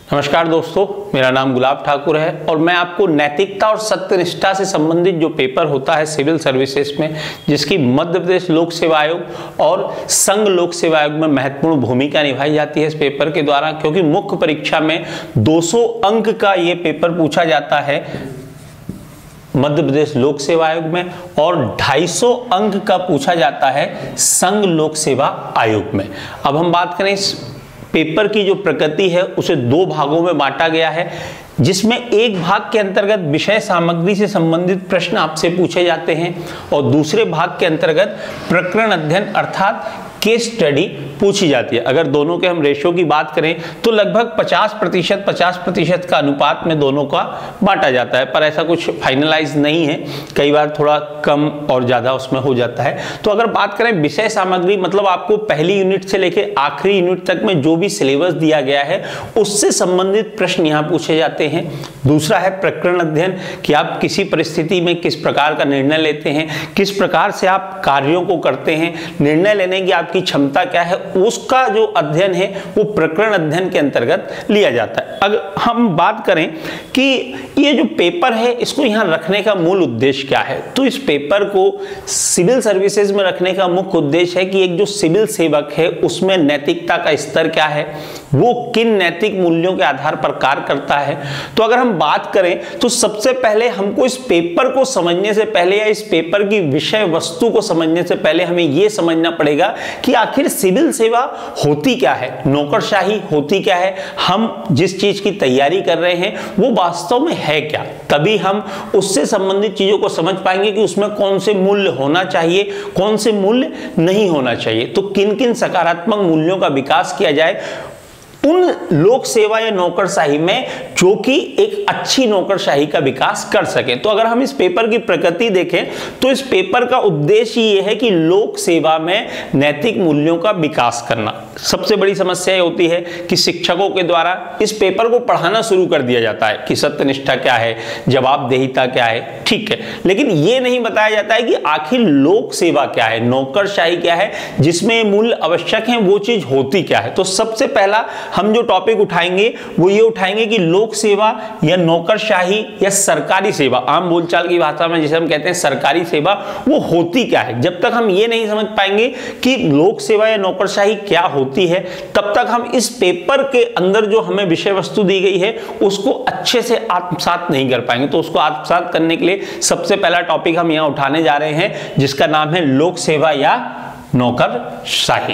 नमस्कार दोस्तों, मेरा नाम गुलाब ठाकुर है और मैं आपको नैतिकता और सत्यनिष्ठा से संबंधित जो पेपर होता है सिविल सर्विसेज में, जिसकी मध्य प्रदेश लोक सेवा आयोग और संघ लोक सेवा आयोग में महत्वपूर्ण भूमिका निभाई जाती है इस पेपर के द्वारा, क्योंकि मुख्य परीक्षा में 200 अंक का ये पेपर पूछा जाता है मध्य प्रदेश लोक सेवा आयोग में और 250 अंक का पूछा जाता है संघ लोक सेवा आयोग में। अब हम बात करें इस पेपर की जो प्रकृति है उसे दो भागों में बांटा गया है, जिसमें एक भाग के अंतर्गत विषय सामग्री से संबंधित प्रश्न आपसे पूछे जाते हैं और दूसरे भाग के अंतर्गत प्रकरण अध्ययन अर्थात केस स्टडी पूछी जाती है। अगर दोनों के हम रेशियो की बात करें तो लगभग 50% का अनुपात में दोनों का बांटा जाता है, पर ऐसा कुछ फाइनलाइज नहीं है, कई बार थोड़ा कम और ज़्यादा उसमें हो जाता है। तो अगर बात करें विषय सामग्री, मतलब आपको पहली यूनिट से लेकर आखिरी यूनिट तक में जो भी सिलेबस दिया गया है उससे संबंधित प्रश्न यहाँ पूछे जाते हैं। दूसरा है प्रकरण अध्ययन, कि आप किसी परिस्थिति में किस प्रकार का निर्णय लेते हैं, किस प्रकार से आप कार्यों को करते हैं, निर्णय लेने की आपकी क्षमता क्या है, उसका जो अध्ययन है वो प्रकरण अध्ययन के अंतर्गत लिया जाता है। अगर हम बात करें कि ये जो पेपर है इसको यहाँ रखने का मूल उद्देश्य क्या है, तो इस पेपर को सिविल सर्विसेज में रखने का मुख्य उद्देश्य है कि एक जो सिविल सेवक है उसमें नैतिकता का स्तर क्या है, वो किन नैतिक मूल्यों के आधार पर कार्य करता है। तो अगर हम बात करें तो सबसे पहले हमको इस पेपर को समझने से पहले या इस पेपर की विषय वस्तु को समझने से पहले हमें यह समझना पड़ेगा कि आखिर सिविल सेवा होती क्या है, नौकरशाही होती क्या है, हम जिस चीज की तैयारी कर रहे हैं वो वास्तव में है क्या। तभी हम उससे संबंधित चीजों को समझ पाएंगे कि उसमें कौन से मूल्य होना चाहिए, कौन से मूल्य नहीं होना चाहिए। तो किन किन सकारात्मक मूल्यों का विकास किया जाए उन लोक सेवा या नौकरशाही में जो कि एक अच्छी नौकरशाही का विकास कर सके। तो अगर हम इस पेपर की प्रकृति देखें तो इस पेपर का उद्देश्य ये है कि लोक सेवा में नैतिक मूल्यों का विकास करना। सबसे बड़ी समस्या ये होती है कि शिक्षकों के द्वारा इस पेपर को पढ़ाना शुरू कर दिया जाता है कि सत्यनिष्ठा क्या है, जवाबदेहिता क्या है, ठीक है, लेकिन ये नहीं बताया जाता है कि आखिर लोक सेवा क्या है, नौकरशाही क्या है, जिसमें मूल्य आवश्यक है वो चीज होती क्या है। तो सबसे पहला हम जो टॉपिक उठाएंगे वो ये उठाएंगे कि लोक सेवा या नौकरशाही या सरकारी सेवा, आम बोलचाल की भाषा में जिसे हम कहते हैं सरकारी सेवा, वो होती क्या है। जब तक हम ये नहीं समझ पाएंगे कि लोक सेवा या नौकरशाही क्या होती है, तब तक हम इस पेपर के अंदर जो हमें विषय वस्तु दी गई है उसको अच्छे से आत्मसात नहीं कर पाएंगे। तो उसको आत्मसात करने के लिए सबसे पहला टॉपिक हम यहां उठाने जा रहे हैं जिसका नाम है लोक सेवा या नौकरशाही।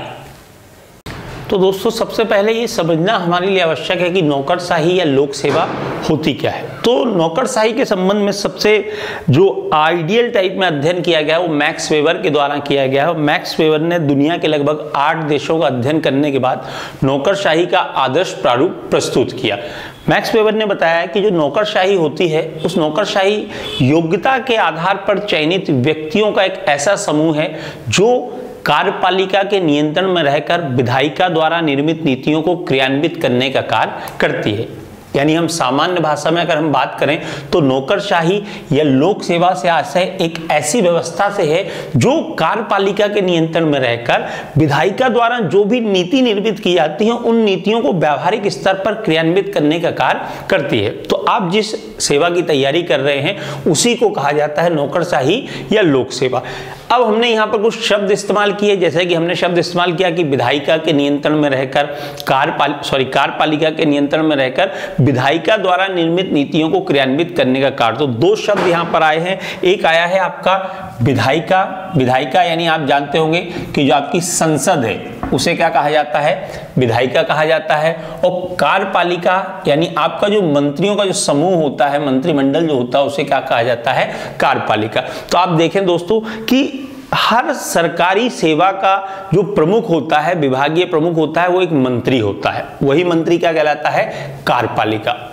तो दोस्तों सबसे पहले ये समझना हमारे लिए आवश्यक है कि नौकरशाही या लोक सेवा होती क्या है। तो नौकरशाही के संबंध में सबसे जो आइडियल टाइप में अध्ययन किया गया है वो मैक्स वेबर के द्वारा किया गया है। मैक्स वेबर ने दुनिया के लगभग 8 देशों का अध्ययन करने के बाद नौकरशाही का आदर्श प्रारूप प्रस्तुत किया। मैक्स वेबर ने बताया कि जो नौकरशाही होती है उस नौकरशाही योग्यता के आधार पर चयनित व्यक्तियों का एक ऐसा समूह है जो कार्यपालिका के नियंत्रण में रहकर विधायिका द्वारा निर्मित नीतियों को क्रियान्वित करने का कार्य करती है। यानी हम सामान्य भाषा में अगर हम बात करें तो नौकरशाही या लोक सेवा से आशय एक ऐसी व्यवस्था से है जो कार्यपालिका के नियंत्रण में रहकर विधायिका द्वारा जो भी नीति निर्मित की जाती है उन नीतियों को व्यावहारिक स्तर पर क्रियान्वित करने का कार्य करती है। तो आप जिस सेवा की तैयारी कर रहे हैं उसी को कहा जाता है नौकरशाही या लोक सेवा। अब हमने यहाँ पर कुछ शब्द इस्तेमाल किए, जैसे कि हमने शब्द इस्तेमाल किया कि विधायिका के नियंत्रण में रहकर कार्यपालिका के नियंत्रण में रहकर विधायिका द्वारा निर्मित नीतियों को क्रियान्वित करने का कार्य। तो दो शब्द यहाँ पर आए हैं, एक आया है आपका विधायिका। विधायिका यानी आप जानते होंगे कि जो आपकी संसद है उसे क्या कहा जाता है, विधायिका कहा जाता है। और कार्यपालिका यानी आपका जो मंत्रियों का जो समूह होता है, मंत्रिमंडल जो होता है उसे क्या कहा जाता है, कार्यपालिका। तो आप देखें दोस्तों कि हर सरकारी सेवा का जो प्रमुख होता है, विभागीय प्रमुख होता है, वो एक मंत्री होता है। वही मंत्री क्या कहलाता है, कार्यपालिका।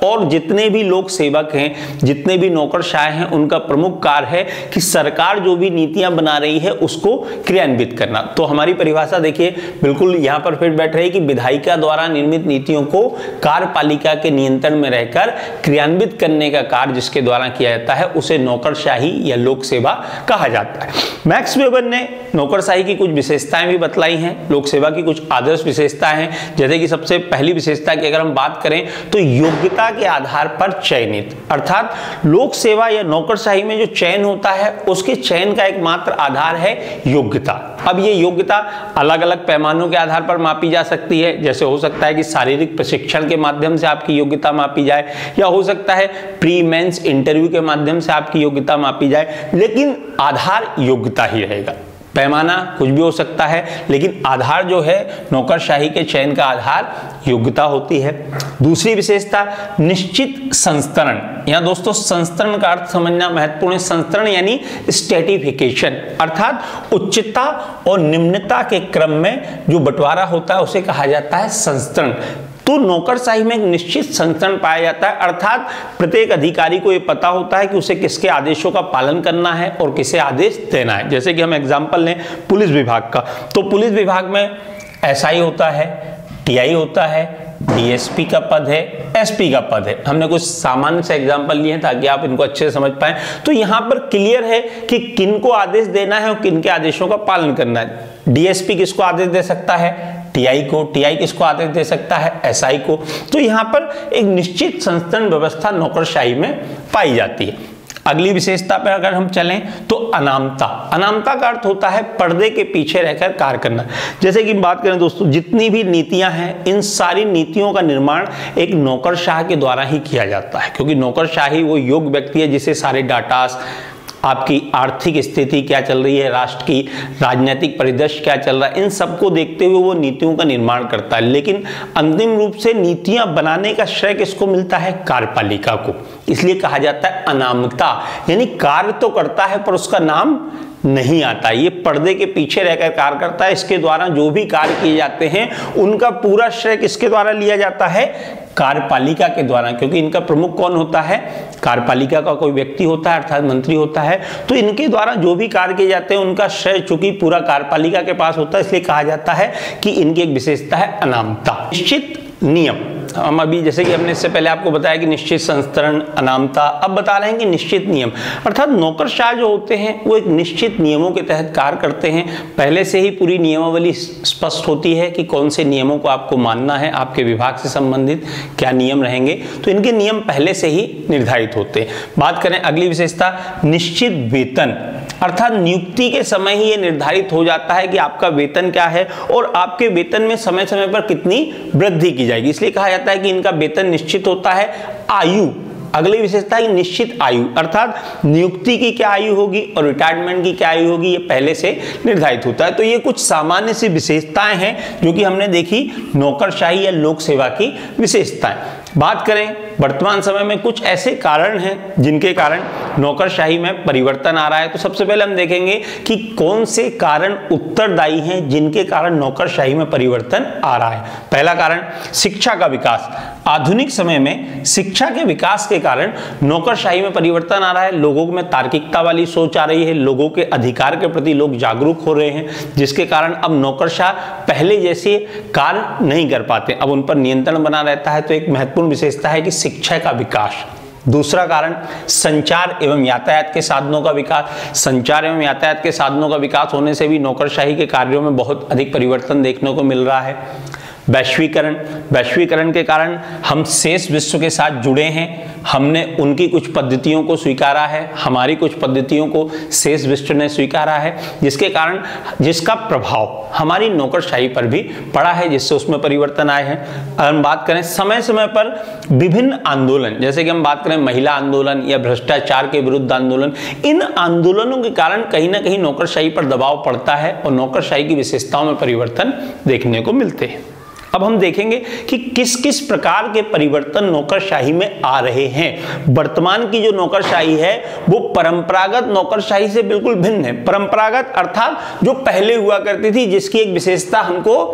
और जितने भी लोक सेवक हैं, जितने भी नौकरशाह हैं, उनका प्रमुख कार्य है कि सरकार जो भी नीतियां बना रही है उसको क्रियान्वित करना। तो हमारी परिभाषा देखिए बिल्कुल यहां पर फिट बैठ रही है कि विधायिका द्वारा निर्मित नीतियों को कार्यपालिका के नियंत्रण में रहकर क्रियान्वित करने का कार्य जिसके द्वारा किया जाता है उसे नौकरशाही या लोक सेवा कहा जाता है। मैक्स वेबर ने नौकरशाही की कुछ विशेषताएं भी बतलाई हैं, लोक सेवा की कुछ आदर्श विशेषताएं हैं। जैसे कि सबसे पहली विशेषता की अगर हम बात करें तो योग्यता के आधार पर चयनित, अर्थात लोक सेवा या नौकरशाही में जो चयन होता है उसके चयन का एकमात्र आधार है योग्यता। अब ये योग्यता अलग अलग पैमानों के आधार पर मापी जा सकती है, जैसे हो सकता है कि शारीरिक प्रशिक्षण के माध्यम से आपकी योग्यता मापी जाए, या हो सकता है प्री मेंस इंटरव्यू के माध्यम से आपकी योग्यता मापी जाए, लेकिन आधार योग्यता ही रहेगा। पैमाना कुछ भी हो सकता है, लेकिन आधार जो है नौकरशाही के चयन का आधार योग्यता होती है। दूसरी विशेषता निश्चित संस्तरण। यहां दोस्तों संस्तरण का अर्थ समझना महत्वपूर्ण है। संस्तरण यानी स्ट्रेटिफिकेशन, अर्थात उच्चता और निम्नता के क्रम में जो बंटवारा होता है उसे कहा जाता है संस्तरण। तो नौकरशाही में एक निश्चित संस्तरण पाया जाता है, अर्थात प्रत्येक अधिकारी को यह पता होता है कि उसे किसके आदेशों का पालन करना है और किसे आदेश देना है। जैसे कि हम एग्जांपल लें पुलिस विभाग का, तो पुलिस विभाग में एसआई होता है, टीआई होता है, डीएसपी का पद है, एसपी का पद है। हमने कुछ सामान्य से एग्जांपल लिए हैं ताकि आप इनको अच्छे से समझ पाएं। तो यहां पर क्लियर है कि किन को आदेश देना है और किन के आदेशों का पालन करना है। डीएसपी किसको आदेश दे सकता है? टीआई को। टीआई किसको आदेश दे सकता है? एसआई को। तो यहां पर एक निश्चित संस्तरण व्यवस्था नौकरशाही में पाई जाती है। अगली विशेषता पर अगर हम चलें तो अनामता। अनामता का अर्थ होता है पर्दे के पीछे रहकर कार्य करना। जैसे कि बात करें दोस्तों, जितनी भी नीतियां हैं इन सारी नीतियों का निर्माण एक नौकरशाह के द्वारा ही किया जाता है, क्योंकि नौकरशाही वो योग्य व्यक्ति है जिसे सारे डाटास, आपकी आर्थिक स्थिति क्या चल रही है, राष्ट्र की राजनीतिक परिदृश्य क्या चल रहा है, इन सबको देखते हुए वो नीतियों का निर्माण करता है। लेकिन अंतिम रूप से नीतियां बनाने का श्रेय किसको मिलता है? कार्यपालिका को। इसलिए कहा जाता है अनामता, यानी कार्य तो करता है पर उसका नाम नहीं आता। ये पर्दे के पीछे रहकर कार्य करता है। इसके द्वारा जो भी कार्य किए जाते हैं उनका पूरा श्रेय किसके द्वारा लिया जाता है? कार्यपालिका के द्वारा, क्योंकि इनका प्रमुख कौन होता है? कार्यपालिका का कोई व्यक्ति होता है, अर्थात मंत्री होता है। तो इनके द्वारा जो भी कार्य किए जाते हैं उनका श्रेय चूंकि पूरा कार्यपालिका के पास होता है, इसलिए कहा जाता है कि इनकी एक विशेषता है अनामता। निश्चित नियम, हम अभी जैसे कि हमने इससे पहले आपको बताया कि निश्चित संस्तरण, अनामता, अब बता रहे हैं कि निश्चित नियम, अर्थात नौकरशाह जो होते हैं वो एक निश्चित नियमों के तहत कार्य करते हैं। पहले से ही पूरी नियमावली स्पष्ट होती है कि कौन से नियमों को आपको मानना है, आपके विभाग से संबंधित क्या नियम रहेंगे, तो इनके नियम पहले से ही निर्धारित होते हैं। बात करें अगली विशेषता निश्चित वेतन, अर्थात नियुक्ति के समय ही ये निर्धारित हो जाता है कि आपका वेतन क्या है और आपके वेतन में समय समय पर कितनी वृद्धि की जाएगी, इसलिए कहा जाता है कि इनका वेतन निश्चित होता है। आयु, अगली विशेषता है निश्चित आयु, अर्थात नियुक्ति की क्या आयु होगी और रिटायरमेंट की क्या आयु होगी ये पहले से निर्धारित होता है। तो ये कुछ सामान्य सी विशेषताएं हैं जो कि हमने देखी नौकरशाही या लोक सेवा की विशेषताएं। बात करें वर्तमान समय में कुछ ऐसे कारण हैं जिनके कारण नौकरशाही में परिवर्तन आ रहा है। तो सबसे पहले हम देखेंगे कि कौन से कारण उत्तरदायी हैं जिनके कारण नौकरशाही में परिवर्तन आ रहा है। पहला कारण शिक्षा का विकास। आधुनिक समय में शिक्षा के विकास के कारण नौकरशाही में परिवर्तन आ रहा है। लोगों में तार्किकता वाली सोच आ रही है, लोगों के अधिकार के प्रति लोग जागरूक हो रहे हैं, जिसके कारण अब नौकरशाह पहले जैसे कार्य नहीं कर पाते, अब उन पर नियंत्रण बना रहता है। तो एक महत्वपूर्ण विशेषता है कि शिक्षा का विकास। दूसरा कारण संचार एवं यातायात के साधनों का विकास। संचार एवं यातायात के साधनों का विकास होने से भी नौकरशाही के कार्यों में बहुत अधिक परिवर्तन देखने को मिल रहा है। वैश्वीकरण, वैश्वीकरण के कारण हम शेष विश्व के साथ जुड़े हैं, हमने उनकी कुछ पद्धतियों को स्वीकारा है, हमारी कुछ पद्धतियों को शेष विश्व ने स्वीकारा है, जिसके कारण जिसका प्रभाव हमारी नौकरशाही पर भी पड़ा है, जिससे उसमें परिवर्तन आए हैं। अगर हम बात करें समय समय पर विभिन्न आंदोलन, जैसे कि हम बात करें महिला आंदोलन या भ्रष्टाचार के विरुद्ध आंदोलन, इन आंदोलनों के कारण कहीं ना कहीं नौकरशाही पर दबाव पड़ता है और नौकरशाही की विशेषताओं में परिवर्तन देखने को मिलते हैं। अब हम देखेंगे कि किस किस प्रकार के परिवर्तन नौकरशाही में आ रहे हैं। वर्तमान की जो नौकरशाही है वो परंपरागत नौकरशाही से बिल्कुल भिन्न है। परंपरागत अर्थात जो पहले हुआ करती थी, जिसकी एक विशेषता हमको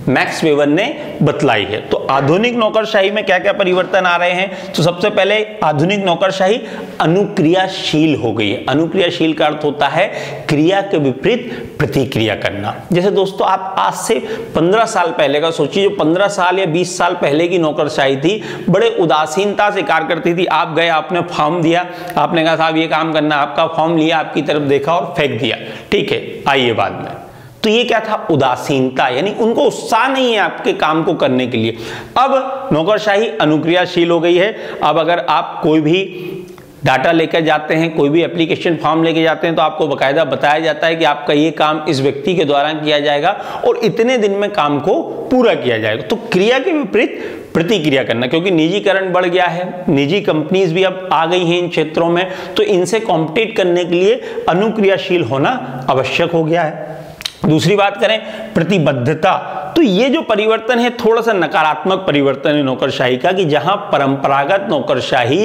मैक्स वेबर ने बतलाई है। तो आधुनिक नौकरशाही में क्या क्या परिवर्तन आ रहे हैं? तो सबसे पहले आधुनिक नौकरशाही अनुक्रियाशील हो गई है। अनुक्रियाशील का अर्थ होता है क्रिया के विपरीत प्रतिक्रिया करना। जैसे दोस्तों आप आज से 15 साल पहले का सोचिए, जो 15 साल या 20 साल पहले की नौकरशाही थी, बड़े उदासीनता से कार्य करती थी। आप गए, आपने फॉर्म दिया, आपने कहा साहब ये काम करना, आपका फॉर्म लिया, आपकी तरफ देखा और फेंक दिया, ठीक है आइए बाद में। तो ये क्या था? उदासीनता, यानी उनको उत्साह नहीं है आपके काम को करने के लिए। अब नौकरशाही अनुक्रियाशील हो गई है। अब अगर आप कोई भी डाटा लेकर जाते हैं, कोई भी एप्लीकेशन फॉर्म लेके जाते हैं, तो आपको बकायदा बताया जाता है कि आपका ये काम इस व्यक्ति के द्वारा किया जाएगा और इतने दिन में काम को पूरा किया जाएगा। तो क्रिया के विपरीत प्रतिक्रिया करना, क्योंकि निजीकरण बढ़ गया है, निजी कंपनीज भी अब आ गई हैं इन क्षेत्रों में, तो इनसे कॉम्पिटिट करने के लिए अनुक्रियाशील होना आवश्यक हो गया है। दूसरी बात करें प्रतिबद्धता, तो ये जो परिवर्तन है थोड़ा सा नकारात्मक परिवर्तन है नौकरशाही का, कि जहां परंपरागत नौकरशाही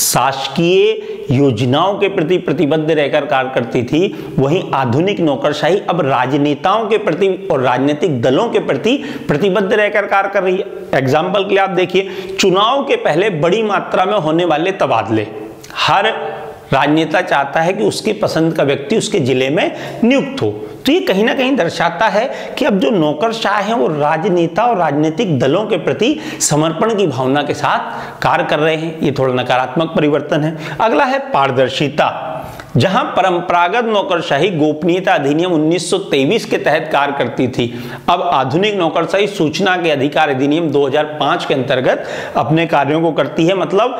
शासकीय योजनाओं के प्रति प्रतिबद्ध रहकर कार्य करती थी, वहीं आधुनिक नौकरशाही अब राजनेताओं के प्रति और राजनीतिक दलों के प्रति प्रतिबद्ध रहकर कार्य कर रही है। एग्जाम्पल के लिए आप देखिए, चुनाव के पहले बड़ी मात्रा में होने वाले तबादले, हर राजनेता चाहता है कि उसकी पसंद का व्यक्ति उसके जिले में नियुक्त हो। तो ये कहीं ना कहीं दर्शाता है कि अब जो नौकरशाह हैं वो राजनेता और राजनीतिक दलों के प्रति समर्पण की भावना के साथ कार्य कर रहे हैं। ये थोड़ा नकारात्मक परिवर्तन है। अगला है पारदर्शिता, जहां परंपरागत नौकरशाही गोपनीयता अधिनियम 1923 के तहत कार्य करती थी, अब आधुनिक नौकरशाही सूचना के अधिकार अधिनियम 2005 के अंतर्गत अपने कार्यों को करती है। मतलब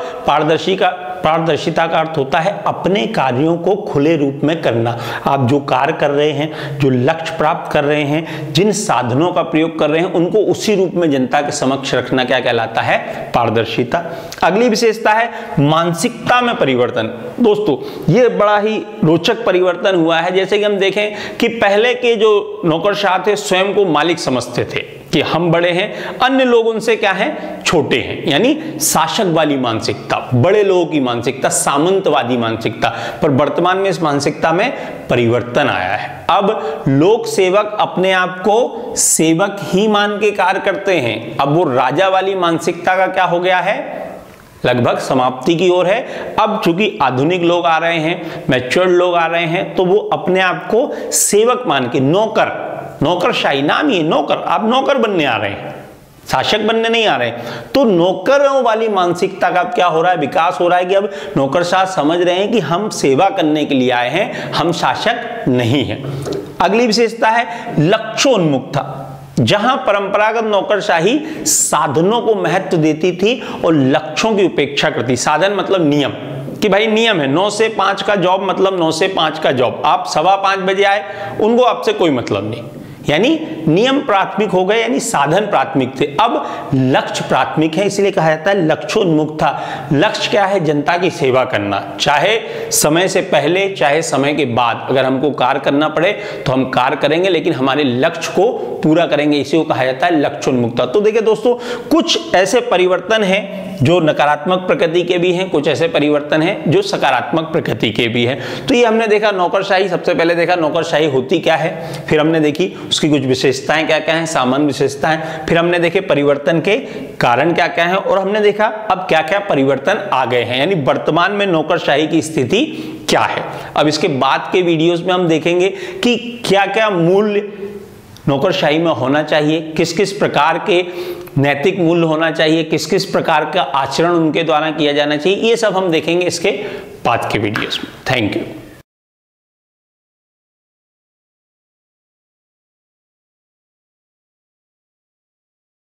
पारदर्शिता का अर्थ होता है अपने कार्यों को खुले रूप में करना। आप जो कार्य कर रहे हैं, जो लक्ष्य प्राप्त कर रहे हैं, जिन साधनों का प्रयोग कर रहे हैं, उनको उसी रूप में जनता के समक्ष रखना क्या कहलाता है? पारदर्शिता। अगली विशेषता है मानसिकता में परिवर्तन। दोस्तों ये बड़ा ही रोचक परिवर्तन हुआ है। जैसे कि हम देखें कि पहले के जो नौकरशाह थे स्वयं को मालिक समझते थे कि हम बड़े हैं, अन्य लोग उनसे क्या हैं? छोटे हैं, यानी शासक वाली मानसिकता, बड़े लोगों की मानसिकता, सामंतवादी मानसिकता। पर वर्तमान में इस मानसिकता में परिवर्तन आया है। अब लोक सेवक अपने आप को सेवक ही मान के कार्य करते हैं। अब वो राजा वाली मानसिकता का क्या हो गया है? लगभग समाप्ति की ओर है। अब चूंकि आधुनिक लोग आ रहे हैं, मैच्योर्ड लोग आ रहे हैं, तो वो अपने आप को सेवक मान के, नौकरशाही नाम ही नौकर, आप नौकर बनने आ रहे हैं, शासक बनने नहीं आ रहे। तो नौकरों वाली मानसिकता का क्या हो रहा है? विकास हो रहा है कि अब नौकरशाह समझ रहे हैं कि हम सेवा करने के लिए आए हैं, हम शासक नहीं हैं। अगली विशेषता है लक्ष्योन्मुखता, जहां परंपरागत नौकरशाही साधनों को महत्व देती थी और लक्ष्यों की उपेक्षा करती। साधन मतलब नियम, कि भाई नियम है 9 से 5 का जॉब, मतलब 9 से 5 का जॉब। आप 5:15 बजे आए, उनको आपसे कोई मतलब नहीं, यानी नियम प्राथमिक हो गए, यानी साधन प्राथमिक थे। अब लक्ष्य प्राथमिक है, इसलिए कहा जाता है लक्ष्योन्मुखता। लक्ष्य क्या है? जनता की सेवा करना, चाहे समय से पहले चाहे समय के बाद। अगर हमको कार्य करना पड़े तो हम कार्य करेंगे, लेकिन हमारे लक्ष्य को पूरा करेंगे, इसी को कहा जाता है लक्ष्योन्मुखता। तो देखिए दोस्तों, कुछ ऐसे परिवर्तन हैं जो नकारात्मक प्रकृति के भी हैं, कुछ ऐसे परिवर्तन हैं जो सकारात्मक प्रकृति के भी हैं। तो ये हमने देखा नौकरशाही, सबसे पहले देखा नौकरशाही होती क्या है, फिर हमने देखी उसकी कुछ विशेषताएं क्या क्या हैं, सामान्य विशेषताएं, फिर हमने देखे परिवर्तन के कारण क्या क्या हैं, और हमने देखा अब क्या क्या परिवर्तन आ गए हैं, यानी वर्तमान में नौकरशाही की स्थिति क्या है। अब इसके बाद के वीडियोस में हम देखेंगे कि क्या क्या मूल्य नौकरशाही में होना चाहिए, किस किस प्रकार के नैतिक मूल्य होना चाहिए, किस किस प्रकार का आचरण उनके द्वारा किया जाना चाहिए। ये सब हम देखेंगे इसके बाद के वीडियोस में। Thank you.